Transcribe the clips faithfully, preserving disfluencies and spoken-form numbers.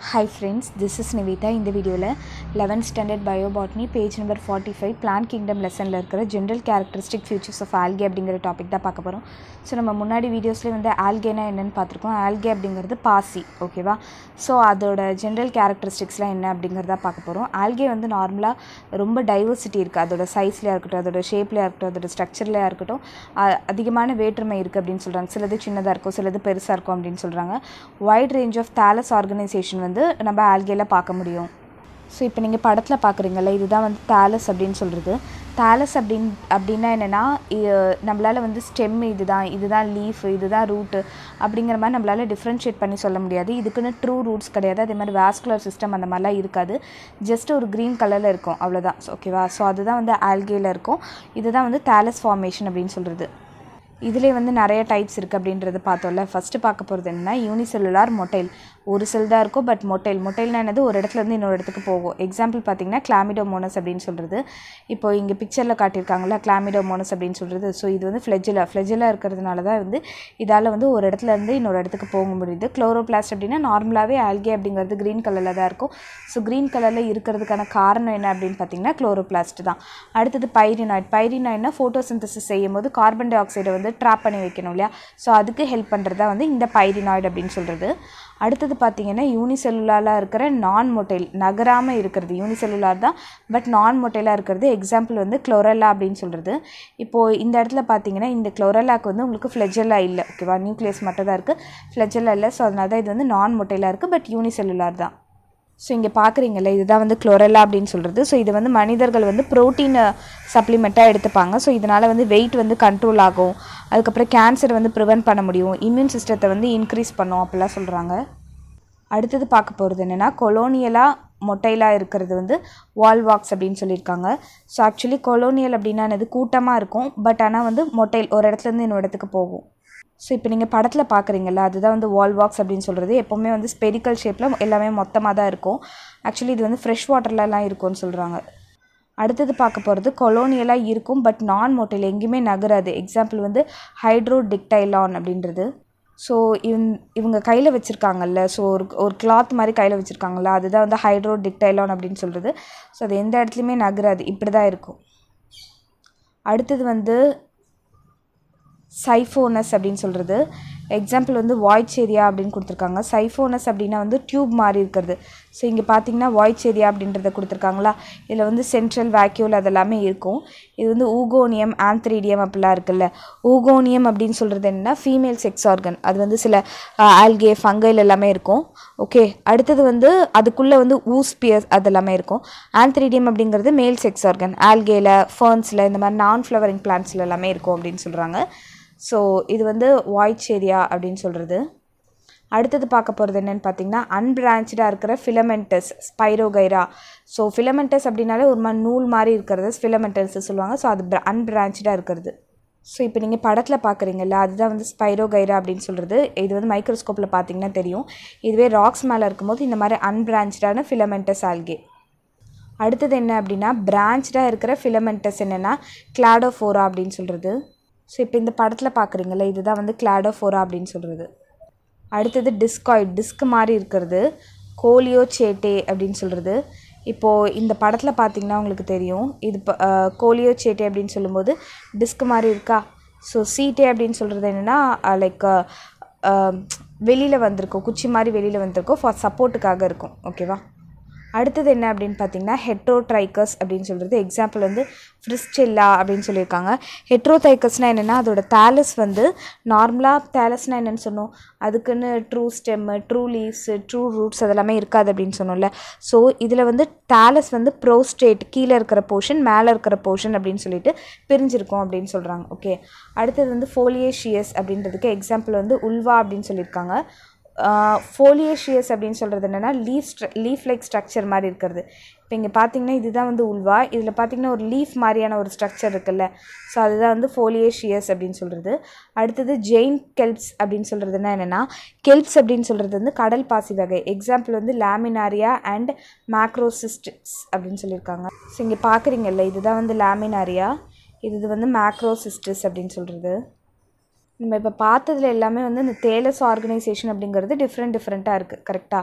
Hi friends, this is Nivita. In the video eleventh standard Bio-Botany page number forty-five plant kingdom lesson la irukra general characteristic features of algae அப்படிங்கற topic தான் பார்க்க போறோம். So நம்ம முன்னாடி வீடியோஸ்ல வந்து algae னா என்னன்னு பார்த்திருக்கோம். algae அப்படிங்கிறது பாசி, ஓகேவா? சோ அதோட general characteristicsலாம் என்ன அப்படிங்கறத பார்க்க போறோம். algae வந்து நார்மலா ரொம்ப டைவர்சிட்டி இருக்கு. அதோட சைஸ்லயா இருக்கட்டும், அதோட ஷேப்லயா இருக்கட்டும், அதோட ஸ்ட்ரக்சர்லயா இருக்கட்டும் அதிகமான வேற்றுமை இருக்கு அப்படினு சொல்றாங்க. சிலது சின்னதா இருக்கும், சிலது பெருசா இருக்கும் அப்படினு சொல்றாங்க. wide range of thallus organization வந்து நம்ம algae பார்க்க முடியும். ஸோ இப்போ நீங்கள் படத்தில் பார்க்குறீங்கல்ல, இதுதான் வந்து தாலஸ் அப்படின்னு சொல்கிறது. தாலஸ் அப்படின் அப்படின்னா என்னென்னா, நம்மளால் வந்து ஸ்டெம் இதுதான், இதுதான் லீஃப், இதுதான் ரூட்டு அப்படிங்கிற மாதிரி நம்மளால் டிஃப்ரென்ஷியேட் பண்ணி சொல்ல முடியாது. இதுக்குன்னு ட்ரூ ரூட்ஸ் கிடையாது. அதே மாதிரி வாஸ்குலர் சிஸ்டம் அந்த மாதிரிலாம் இருக்காது. ஜஸ்ட் ஒரு க்ரீன் கலரில் இருக்கும், அவ்வளோதான். ஓகேவா? ஸோ அதுதான் வந்து ஆல்கேயில் இருக்கும். இதுதான் வந்து தாலஸ் ஃபார்மேஷன் அப்படின்னு சொல்கிறது. இதிலே வந்து நிறைய டைப்ஸ் இருக்குது அப்படின்றது பார்த்தோம்ல. ஃபஸ்ட்டு பார்க்க போகிறது என்னென்னா யூனிசெல்லுலார் மொட்டைல். ஒரு செல் தான் இருக்கும், பட் மொட்டைல் மொட்டைல்னா என்னது, ஒரு இடத்துலேருந்து இன்னொரு இடத்துக்கு போகும். எக்ஸாம்பிள் பார்த்திங்கன்னா கிளாமிடோமோனஸ் அப்படின்னு சொல்கிறது. இப்போ இங்கே பிக்சரில் காட்டியிருக்காங்களா கிளாமிடோமோனஸ் அப்படின்னு சொல்கிறது. ஸோ இது வந்து ஃப்ளெஜிலா ஃப்ளெஜிலா இருக்கிறதுனால தான் வந்து இதால் வந்து ஒரு இடத்துலேருந்து இன்னொரு இடத்துக்கு போக முடியுது. குளோரோபிளாஸ்ட் அப்படின்னா நார்மலாகவே ஆல்கே அப்படிங்கிறது க்ரீன் கலரில் தான் இருக்கும். ஸோ க்ரீன் கலரில் இருக்கிறதுக்கான காரணம் என்ன அப்படின்னு பார்த்திங்கன்னா குளோரோபிளாஸ்ட் தான். அடுத்தது பைரினாய்ட். பைரினாய்ட்னா ஃபோட்டோசிந்தசிஸ் செய்யும் போது கார்பன் டை ஆக்சைடை வந்து ட்ராப் பண்ணி வைக்கணும் இல்லையா? ஸோ அதுக்கு ஹெல்ப் பண்ணுறதா வந்து இந்த பைரினாய்டு அப்படின்னு சொல்கிறது. அடுத்தது பார்த்திங்கன்னா யூனிசெல்லுலாராக இருக்கிற நான் மொட்டைல், நகராமல் இருக்கிறது யூனிசெல்லுலார் தான், பட் நான் மொட்டைலாக இருக்கிறது. எக்ஸாம்பிள் வந்து குளோரெல்லா அப்படின்னு சொல்கிறது. இப்போது இந்த இடத்துல பார்த்திங்கன்னா இந்த குளோரெல்லாக்கு வந்து உங்களுக்கு ஃப்ளெஜெல்லா இல்லை, ஓகேவா? நியூக்ளியஸ் மட்டும் தான் இருக்குது, ஃப்ளெஜெல்லா இல்லை. ஸோ அதனால தான் இது வந்து நான் மொட்டைலாக இருக்குது, பட் யூனிசெல்லுலார் தான். ஸோ இங்கே பார்க்குறீங்கல்ல, இதுதான் வந்து குளோரெல்லா அப்படின்னு சொல்கிறது. ஸோ இது வந்து மனிதர்கள் வந்து ப்ரோட்டீன் சப்ளிமெண்ட்டாக எடுத்துப்பாங்க. ஸோ இதனால் வந்து வெயிட் வந்து கண்ட்ரோல் ஆகும், அதுக்கப்புறம் கேன்சர் வந்து ப்ரிவென்ட் பண்ண முடியும், இம்யூன் சிஸ்டத்தை வந்து இன்க்ரீஸ் பண்ணும் அப்படிலாம் சொல்கிறாங்க. அடுத்தது பார்க்க போகிறது என்னென்னா, கொலோனியலாக மொட்டைலாக இருக்கிறது வந்து வால்வாக்ஸ் அப்படின்னு சொல்லியிருக்காங்க. ஸோ ஆக்சுவலி கொலோனியல் அப்படின்னா என்னது, கூட்டமாக இருக்கும், பட் ஆனால் வந்து மொட்டைல் ஒரு இடத்துலேருந்து இன்னொரு இடத்துக்கு போகும். ஸோ இப்போ நீங்கள் படத்தில் பார்க்குறீங்கல்ல, அதுதான் வந்து வால்வாக்ஸ் அப்படின்னு சொல்கிறது. எப்போவுமே வந்து ஸ்பெரிக்கல் ஷேப்பில் எல்லாமே மொத்தமாக தான் இருக்கும். ஆக்சுவலி இது வந்து ஃப்ரெஷ் வாட்டர்லலாம் இருக்கும்னு சொல்கிறாங்க. அடுத்தது பார்க்க போகிறது கொலோனியலாக இருக்கும், பட் நான் மொட்டைல், எங்கேயுமே நகராது. எக்ஸாம்பிள் வந்து ஹைட்ரோடிக்டைலான் அப்படின்றது. ஸோ இவ் இவங்க கையில் வச்சுருக்காங்கல்ல, ஸோ ஒரு ஒரு கிளாத் மாதிரி கையில் வச்சுருக்காங்கல்ல, அதுதான் வந்து ஹைட்ரோடிக்டைலான் அப்படின்னு சொல்கிறது. ஸோ அது எந்த இடத்துலையுமே நகராது, இப்படி தான் இருக்கும். அடுத்தது வந்து சைஃபோனஸ் அப்படின்னு சொல்கிறது. எக்ஸாம்பிள் வந்து வாய்ச்சேரியா அப்படின்னு கொடுத்துருக்காங்க. சைஃபோனஸ் அப்படின்னா வந்து டியூப் மாதிரி இருக்கிறது. ஸோ இங்கே பார்த்தீங்கன்னா வாய்ச்சேரியா அப்படின்றத கொடுத்துருக்காங்களா, இதில் வந்து சென்ட்ரல் வேக்யூல் அதெல்லாமே இருக்கும். இது வந்து ஊகோனியம் ஆந்த்ரீடியம் அப்படிலாம் இருக்குல்ல. ஊகோனியம் அப்படின்னு சொல்கிறது என்னென்னா ஃபீமேல் செக்ஸ் ஆர்கன். அது வந்து சில ஆல்கே ஃபங்கைல் எல்லாமே இருக்கும். ஓகே, அடுத்தது வந்து அதுக்குள்ளே வந்து ஊஸ்பியர்ஸ் அதெல்லாமே இருக்கும். ஆந்த்ரீடியம் அப்படிங்கிறது மேல் செக்ஸ் ஆர்கன். ஆல்கேல, ஃபர்ன்ஸில், இந்த மாதிரி நான் ஃப்ளவரிங் பிளான்ட்ஸில் எல்லாமே இருக்கும் அப்படின்னு சொல்கிறாங்க. ஸோ இது வந்து வாய்ச்சேரியா அப்படின்னு சொல்கிறது. அடுத்தது பார்க்க போகிறது என்னென்னு பார்த்தீங்கன்னா, அன்பிரான்ச்சாக இருக்கிற ஃபிலமெண்டஸ் ஸ்பைரோகைரா. ஸோ ஃபிலமெண்டஸ் அப்படின்னாலே ஒரு மாதிரி நூல் மாதிரி இருக்கிறது ஃபிலமெண்டஸ் சொல்லுவாங்க. ஸோ அது அன்பிரான்ச்சாக இருக்கிறது. ஸோ இப்போ நீங்கள் படத்தில் பார்க்குறீங்கல்ல, அதுதான் வந்து ஸ்பைரோகைரா அப்படின்னு சொல்கிறது. இது வந்து மைக்ரோஸ்கோப்பில் பார்த்தீங்கன்னா தெரியும். இதுவே ராக்ஸ் மேலே இருக்கும்போது இந்த மாதிரி அன்பிரான்ச்சான ஃபிலமெண்டஸ் ஆல்கே. அடுத்தது என்ன அப்படின்னா, பிரான்ச்சாக இருக்கிற ஃபிலமெண்டஸ் என்னென்னா கிளாடோஃபோரா அப்படின்னு சொல்கிறது. ஸோ இப்போ இந்த படத்தில் பார்க்குறீங்கல்ல, இதுதான் வந்து கிளாடோஃபோரா அப்படின்னு சொல்கிறது. அடுத்தது டிஸ்காய்ட், டிஸ்க் மாதிரி இருக்கிறது கோலியோசேட்டே அப்படின்னு சொல்கிறது. இப்போது இந்த படத்தில் பார்த்திங்கன்னா உங்களுக்கு தெரியும், இது கோலியோசேட்டே அப்படின்னு சொல்லும்போது டிஸ்க் மாதிரி இருக்கா. ஸோ சீட்டே அப்படின்னு சொல்கிறது என்னென்னா லைக் வெளியில் வந்திருக்கும், குச்சி மாதிரி வெளியில் வந்திருக்கும், ஃபார் சப்போர்ட்டுக்காக இருக்கும், ஓகேவா? அடுத்தது என்ன அப்படின்னு பார்த்தீங்கன்னா ஹெட்ரோட்ரைக்கஸ் அப்படின்னு சொல்கிறது. எக்ஸாம்பிள் வந்து ஃப்ரிஸ்டெல்லா அப்படின்னு சொல்லியிருக்காங்க. ஹெட்ரோட்ரைக்கஸ்னால் என்னென்னா, அதோட தாலஸ் வந்து நார்மலாக தாலஸ்னால் என்னென்னு சொன்னோம், அதுக்குன்னு true stem, true leaves, true roots அதெல்லாமே இருக்காது அப்படின்னு சொன்னோம்ல. ஸோ இதில் வந்து தாலஸ் வந்து ப்ரோஸ்டேட், கீழே இருக்கிற போர்ஷன், மேலே இருக்கிற போர்ஷன் அப்படின்னு சொல்லிட்டு பிரிஞ்சிருக்கும் அப்படின்னு சொல்கிறாங்க. ஓகே, அடுத்தது வந்து ஃபோலியேஷியஸ் அப்படின்றதுக்கு எக்ஸாம்பிள் வந்து உல்வா அப்படின்னு சொல்லியிருக்காங்க. ஃபோலியேஷியஸ் அப்படின்னு சொல்கிறது என்னென்னா லீஃப் ஸ்ட்ர லீஃப் லைக் ஸ்ட்ரக்சர் மாதிரி இருக்கிறது. இப்போ இங்கே பார்த்தீங்கன்னா இதுதான் வந்து உல்வா, இதில் பார்த்தீங்கன்னா ஒரு லீஃப் மாதிரியான ஒரு ஸ்ட்ரக்சர் இருக்குல்ல. ஸோ அதுதான் வந்து ஃபோலியேஷியஸ் அப்படின்னு சொல்கிறது. அடுத்தது ஜெயின் கெல்ப்ஸ் அப்படின்னு சொல்கிறதுனா என்னென்னா, கெல்ப்ஸ் அப்படின்னு சொல்கிறது வந்து கடல் பாசி வகை. எக்ஸாம்பிள் வந்து லாமினாரியா அண்ட் மேக்ரோசிஸ்டிஸ் அப்படின்னு சொல்லியிருக்காங்க. ஸோ இங்கே பார்க்குறீங்கல்ல, இதுதான் வந்து லாமினாரியா, இது வந்து மேக்ரோசிஸ்டிஸ் அப்படின்னு சொல்கிறது. நம்ம இப்போ பார்த்ததுல எல்லாமே வந்து இந்த தேலஸ் ஆர்கனைசேஷன் அப்படிங்கிறது டிஃப்ரெண்ட் டிஃப்ரெண்ட்டாக இருக்குது, கரெக்டாக?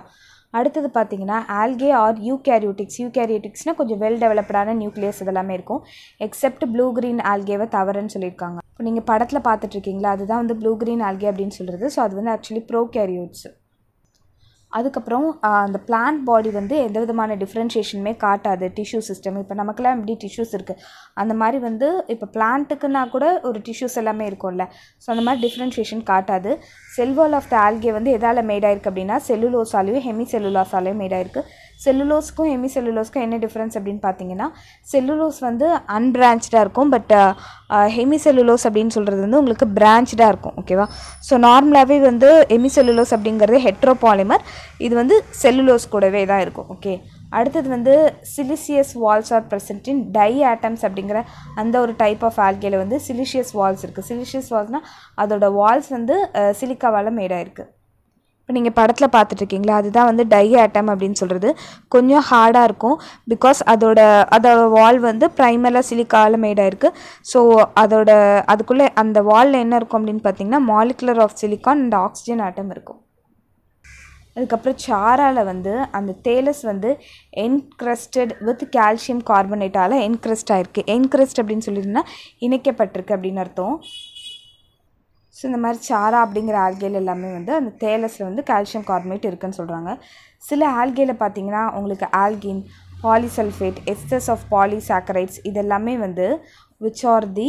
அடுத்தது பார்த்தீங்கன்னா algae ஆர் யூகேரியோட்டிக்ஸ் யூகேரியோட்டிக்ஸ்னால் கொஞ்சம் வெல் டெவலப்டான நியூக்ளியஸ் இதெல்லாமே இருக்கும் எக்ஸப்ட் ப்ளூ க்ரீன் ஆல்கேவை தவறுன்னு சொல்லியிருக்காங்க. இப்போ நீங்கள் படத்தில் பார்த்துட்ருக்கீங்களா அதுதான் வந்து ப்ளூ க்ரீன் ஆல்கே அப்படின்னு சொல்கிறது. ஸோ அது வந்து ஆக்சுவலி ப்ரோகேரியோட்ஸ். அதுக்கப்புறம் அந்த பிளான்ட் பாடி வந்து எந்த விதமான டிஃப்ரென்ஷியேஷனுமே காட்டாது டிஷ்யூ சிஸ்டம். இப்போ நமக்குலாம் எப்படி டிஷ்யூஸ் இருக்குது அந்த மாதிரி வந்து இப்போ பிளான்ட்டுக்குன்னா கூட ஒரு டிஷ்யூஸ் எல்லாமே இருக்கும்ல. ஸோ அந்த மாதிரி டிஃப்ரென்ஷியேஷன் காட்டாது. செல் வால் ஆஃப் த ஆல்கே வந்து எதால் மேட் ஆயிருக்கு அப்படின்னா செல்லுலோஸாலையும் ஹெமி செல்லுலாஸாலையும் மேட் ஆயிருக்கு. செல்லுலோஸ்க்கும் ஹெமி செல்லுலோஸ்க்கும் என்ன டிஃப்ரென்ஸ் அப்படின்னு பார்த்தீங்கன்னா செல்லுலோஸ் வந்து அன்பிரான்ச்சாக இருக்கும். பட் ஹெமி செல்லுலோஸ் அப்படின்னு சொல்கிறது வந்து உங்களுக்கு பிரான்ச்சாக இருக்கும். ஓகேவா. ஸோ நார்மலாகவே வந்து ஹெமி செல்லுலோஸ் அப்படிங்கிறது ஹெட்ரோபாலிமர், இது வந்து செல்லுலோஸ் கூடவே தான் இருக்கும். ஓகே. அடுத்தது வந்து siliceous walls are present in diatoms அப்படிங்கிற அந்த ஒரு டைப் ஆஃப் ஆல்கேல வந்து சிலிஷியஸ் வால்ஸ் இருக்குது. சிலிஷியஸ் வால்ஸ்னால் அதோட வால்ஸ் வந்து சிலிக்காவால் மேடாக இருக்குது. இப்போ நீங்கள் படத்தில் பார்த்துட்ருக்கீங்களா அதுதான் வந்து டை ஆட்டம் அப்படின்னு சொல்கிறது. கொஞ்சம் ஹார்டாக இருக்கும் பிகாஸ் அதோட அதோட வால் வந்து ப்ரைமரில் சிலிக்காவில் மேடாக இருக்குது. ஸோ அதோட அதுக்குள்ளே அந்த வாலில் என்ன இருக்கும் அப்படின்னு பார்த்தீங்கன்னா molecular of silicon and oxygen atom இருக்கும். அதுக்கப்புறம் சாரால் வந்து அந்த தேலஸ் வந்து என்க்ரஸ்டட் வித் கால்சியம் கார்பனேட்டால் என்க்ரஸ்ட் ஆகிருக்கு. என்க்ரஸ்ட் அப்படின்னு சொல்லிட்டுனா இணைக்கப்பட்டிருக்கு அப்படின்னு அர்த்தம். ஸோ இந்த மாதிரி சாரா அப்படிங்கிற ஆல்கேல எல்லாமே வந்து அந்த தேலஸில் வந்து கால்சியம் கார்பனேட் இருக்குதுன்னு சொல்கிறாங்க. சில ஆல்கேல பார்த்தீங்கன்னா உங்களுக்கு ஆல்கின், பாலிசல்ஃபேட், எஸ்டர்ஸ் ஆஃப் பாலிசாக்கரைட்ஸ் இதெல்லாமே வந்து which are the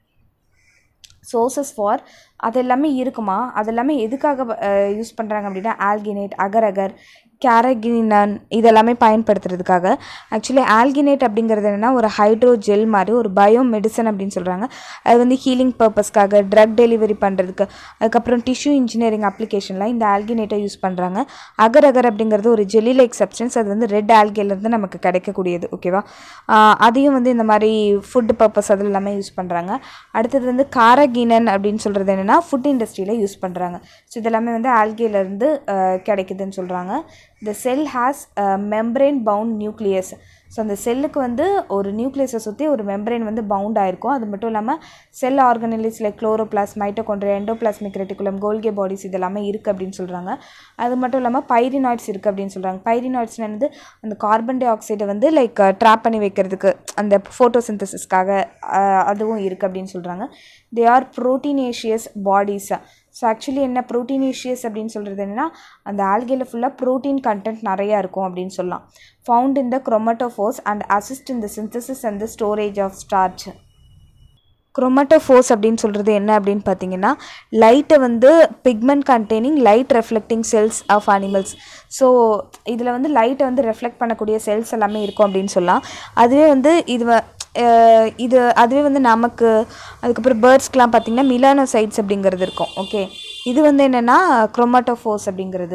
sources for அது எல்லாமே இருக்குமா. அது எல்லாமே எதுக்காக யூஸ் பண்ணுறாங்க அப்படின்னா ஆல்கினேட், அகர் அகர், கேரகினன் இதெல்லாமே பயன்படுத்துறதுக்காக. ஆக்சுவலி ஆல்கினேட் அப்படிங்கிறது என்னென்னா ஒரு ஹைட்ரோ ஜெல் மாதிரி ஒரு பயோ மெடிசன் அப்படின்னு சொல்கிறாங்க. அது வந்து ஹீலிங் பர்பஸ்க்காக, ட்ரக் டெலிவரி பண்ணுறதுக்கு, அதுக்கப்புறம் டிஷ்யூ இன்ஜினியரிங் அப்ளிகேஷனில் இந்த ஆல்கினேட்டை யூஸ் பண்ணுறாங்க. அகர் அகர் அப்படிங்கிறது ஒரு ஜெல்லி லைக் சப்ஸ்டன்ஸ், அது வந்து ரெட் ஆல்கேலேருந்து நமக்கு கிடைக்கக்கூடியது. ஓகேவா. அதையும் வந்து இந்த மாதிரி ஃபுட் பர்பஸ் அதில் எல்லாமே யூஸ் பண்ணுறாங்க. அடுத்தது வந்து காரகினன் அப்படின்னு சொல்கிறது என்னென்னா ஃபுட் இண்டஸ்ட்ரியில் யூஸ் பண்ணுறாங்க. ஸோ இதெல்லாமே வந்து ஆல்கேலேருந்து கிடைக்குதுன்னு சொல்கிறாங்க. The cell has a membrane bound nucleus. So அந்த செல்லுக்கு வந்து ஒரு நியூக்ளியஸை சுற்றி ஒரு மெம்பரேன் வந்து பவுண்ட் ஆகிருக்கும். அது மட்டும் இல்லாமல் cell organelles like chloroplast, mitochondria, endoplasmic reticulum, Golgi bodies இதெல்லாமே இருக்குது அப்படின்னு சொல்கிறாங்க. அது மட்டும் இல்லாமல் பைரினாய்ட்ஸ் இருக்குது அப்படின்னு சொல்கிறாங்க. பைரினாய்ட்ஸ்னு வந்து அந்த கார்பன் டை ஆக்சைடை வந்து லைக் ட்ராப் பண்ணி வைக்கிறதுக்கு அந்த ஃபோட்டோசிந்தசிஸ்க்காக அதுவும் இருக்குது அப்படின்னு சொல்கிறாங்க. They are proteinaceous bodies. So actually என்ன ப்ரோட்டீனேஷியஸ் அப்படின்னு சொல்கிறது என்னென்னா அந்த ஆல்கேல ஃபுல்லாக ப்ரோட்டீன் கண்டென்ட் நிறையா இருக்கும் அப்படின்னு சொல்லலாம். Found in the chromatophores and assist in the synthesis and the storage of starch. Chromatophores அப்படின்னு சொல்கிறது என்ன அப்படின்னு பார்த்தீங்கன்னா லைட்டை வந்து pigment containing light reflecting cells of animals. So இதில் வந்து லைட்டை வந்து ரெஃப்ளெக்ட் பண்ணக்கூடிய செல்ஸ் எல்லாமே இருக்கும் அப்படின்னு சொல்லலாம். அதுவே வந்து இது இது அதுவே வந்து நமக்கு அதுக்கப்புறம் பேர்ட்ஸ்க்கெலாம் பார்த்திங்கன்னா மிலானோசைட்ஸ் அப்படிங்கிறது இருக்கும். ஓகே. இது வந்து என்னென்னா குரோமட்டோஃபோர்ஸ் அப்படிங்கிறது.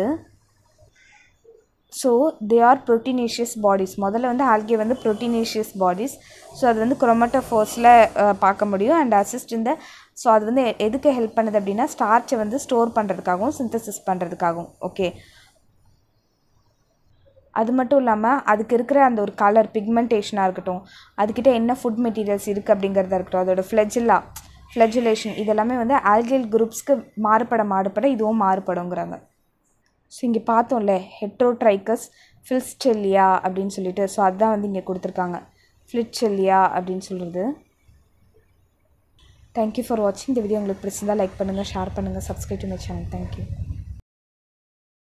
So they are proteinaceous bodies. முதல்ல வந்து ஆல்கே வந்து ப்ரோட்டீனேஷியஸ் பாடிஸ். ஸோ அது வந்து குரோமட்டோஃபோர்ஸில் பார்க்க முடியும். அண்ட் அசிஸ்ட் இந்த ஸோ அது வந்து எதுக்கு ஹெல்ப் பண்ணுது அப்படின்னா ஸ்டார்ச்சை வந்து ஸ்டோர் பண்ணுறதுக்காகவும் சிந்தசிஸ் பண்ணுறதுக்காகவும். ஓகே. அது மட்டும் இல்லாமல் அதுக்கு இருக்கிற அந்த ஒரு கலர் பிக்மெண்டேஷனாக இருக்கட்டும், அதுக்கிட்ட என்ன ஃபுட் மெட்டீரியல்ஸ் இருக்குது அப்படிங்கிறதா இருக்கட்டும், அதோட ஃப்ளெஜில்லா ஃப்ளெஜுலேஷன் இதெல்லாமே வந்து ஆல்கேல் குரூப்ஸ்க்கு மாறுபட மாறுபட இதுவும் மாறுபடுங்கிறாங்க. ஸோ இங்கே பார்த்தோம்ல ஹெட்ரோட்ரைக்கஸ் ஃபில்ஸ்டெல்லியா அப்படின்னு சொல்லிட்டு. ஸோ அதுதான் வந்து இங்கே கொடுத்துருக்காங்க ஃபில்ஸ்டெல்லியா அப்படின்னு சொல்கிறது. தேங்க்யூ ஃபார் வாட்சிங். இந்த வீடியோ உங்களுக்கு பிடிச்சிருந்தால் லைக் பண்ணுங்கள், ஷேர் பண்ணுங்கள், subscribe to my channel. Thank you.